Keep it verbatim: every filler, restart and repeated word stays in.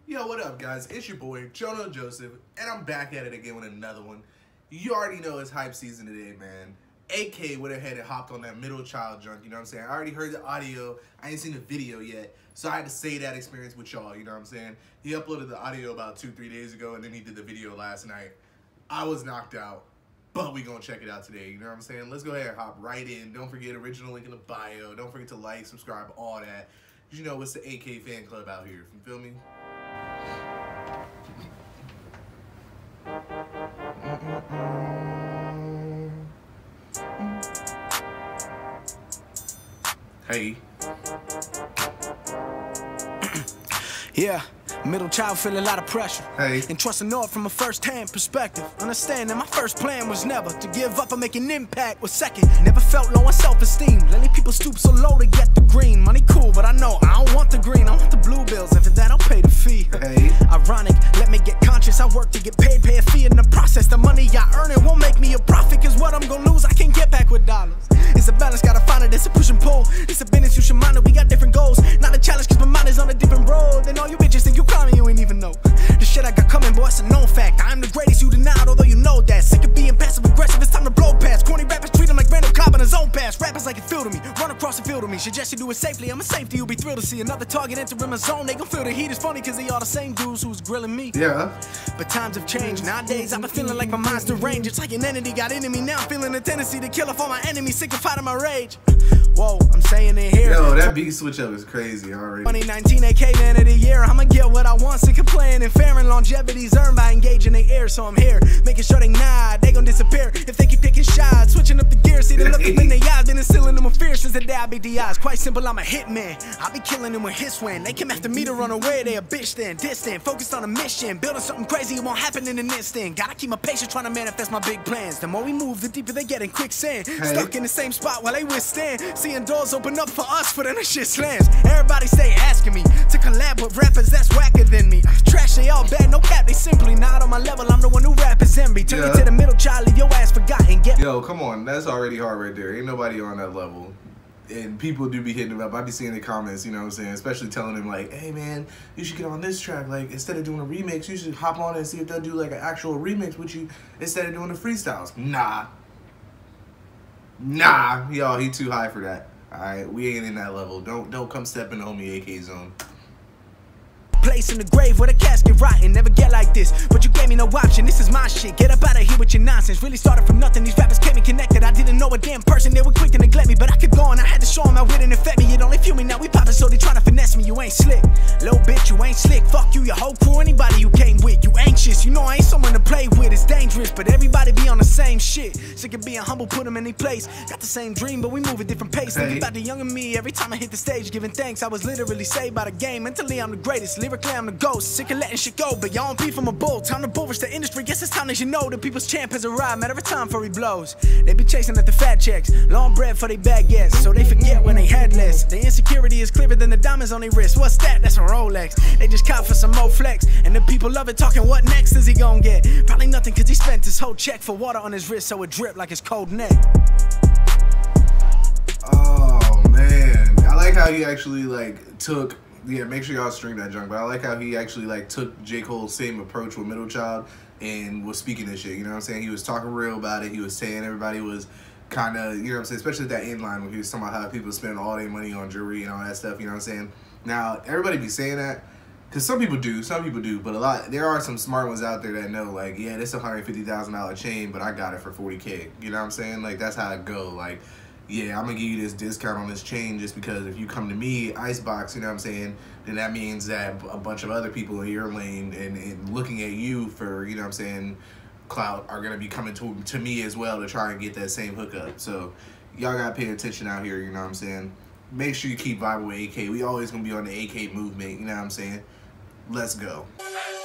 Yo, what up, guys? It's your boy, Jonah Joseph, and I'm back at it again with another one. You already know it's hype season today, man. A K went ahead and hopped on that middle child junk, you know what I'm saying? I already heard the audio, I ain't seen the video yet, so I had to say that experience with y'all, you know what I'm saying? He uploaded the audio about two, three days ago, and then he did the video last night. I was knocked out, but we gonna check it out today, you know what I'm saying? Let's go ahead and hop right in. Don't forget, original link in the bio. Don't forget to like, subscribe, all that. You know, it's the A K fan club out here, you feel me? Hey. Yeah, middle child feel a lot of pressure. Hey. And trust and know it from a first-hand perspective. Understand that my first plan was never to give up or make an impact. Was second, never felt low on self-esteem. Lately people stoop so low to get the green. Money cool, but I know I don't want the green. I want the blue bills, and for that I'll pay the fee. Hey. Ironic, let me get conscious. I work to get paid, pay a fee in the process. The money I earn it won't make me a profit, cause what I'm gonna lose I can't get back with dollars. It's a balance, gotta find it, it's a push and pull. It's a business, you should mind it, we got different goals. Not a challenge, cause my mind is on a different road. Then all you bitches think you climbing, you ain't even know. The shit I got coming, boy, it's a known fact. I'm the greatest, you denied, although you know that. Sick of being passive aggressive, it's time to blow past. Corny rappers treat them like Randall Cobb in his own pass. Rappers like it feel to me, run across the field to me. Suggest you do it safely, I'm a safety, you'll be thrilled to see another target entering my zone. They gon' feel the heat, it's funny cause they all the same dudes who's grilling me. Yeah. But times have changed, nowadays I've been feeling like my mind's deranged. It's like an entity got into me, now I'm feeling a tendency to kill off all my enemies, sick-ified of my rage. Whoa, I'm saying it here. Yo, that beat switch up is crazy already. twenty nineteen A K man of the year, I'ma get what I want, sick of playing and fair, and longevity's earned by engaging the air, so I'm here, making sure they nod, they gon' disappear if they keep picking shots, switching up the gear, see the look up in their eyes, been instilling them with fear since the day I beat the odds. Quite simple, I'm a hitman, I be killing them with hits when they come after me to run away, they a bitch then, distant, focused on a mission, building something crazy, it won't happen in an instant, gotta keep my patience trying to manifest my big plans, the more we move, the deeper they get in quicksand, hey. Stuck in the same spot while they withstand, seeing doors open up for us, for then the shit slams. Everybody stay asking me to collab with rappers that's whacker than me. Trash, they all bad, no cap, they simply not on my level. I'm the one who rappers envy. Turn Yeah. you to the middle child, leave your ass forgotten. Get Yo, come on, that's already hard right there. Ain't nobody on that level. And people do be hitting them up. I be seeing the comments, you know what I'm saying? Especially telling them like, hey man, you should get on this track. Like, instead of doing a remix, you should hop on and see if they'll do like an actual remix with you instead of doing the freestyles. Nah. Nah. Y'all, he too high for that. Alright, we ain't in that level. Don't don't come step in the homie A K zone. place in the grave where the casket rotting. Never get like this, but you gave me no option. This is my shit, get up out of here with your nonsense. Really started from nothing, these rappers came me connected. I didn't know a damn person, they were quick to neglect me. But I could go on, I had to show them how it didn't affect me. It only fuel me, now we poppin', so they tryna finesse me. You ain't slick, little bitch, you ain't slick. Fuck you, your whole crew, anybody you came with. You anxious, you know I ain't someone to play with. It's dangerous, but everybody be on the same shit. Sick of being humble, put them in their place. Got the same dream, but we move at different pace. Hey. Think about the young and me, every time I hit the stage, giving thanks. I was literally saved by the game. Mentally, I'm the greatest, lyrically, I'm the ghost. Sick of letting shit go, but y'all don't beef from a bull. Time to bullish the industry, guess it's time that you know the people's champ has arrived. Matter of time before he blows. They be chasing at the fat checks, long bread for they baguettes, so they forget when they had less. The insecurity is clearer than the diamonds on their wrist. What's that? That's a Rolex. They just cop for some more flex, and the people love it, talking what next is he gon' get? Probably nothing, cause he spent his whole check for water on his wrist, so it drip like his cold neck. Oh man, I like how he actually like took. Yeah, make sure y'all stream that junk. But I like how he actually like took J. Cole's same approach with Middle Child and was speaking this shit. You know what I'm saying? He was talking real about it. He was saying everybody was kind of, you know what I'm saying? Especially that end line when he was talking about how people spend all their money on jewelry and all that stuff. You know what I'm saying? Now everybody be saying that because some people do, some people do, but a lot there are some smart ones out there that know like, yeah, this is a one hundred fifty thousand dollar chain, but I got it for forty K. You know what I'm saying? Like that's how it go. Like, yeah, I'm gonna give you this discount on this chain just because if you come to me, Icebox, you know what I'm saying, then that means that a bunch of other people in your lane and, and looking at you for, you know what I'm saying, clout are gonna be coming to, to me as well to try and get that same hookup. So y'all gotta pay attention out here, you know what I'm saying. Make sure you keep vibing with A K. We always gonna be on the A K movement, you know what I'm saying. Let's go.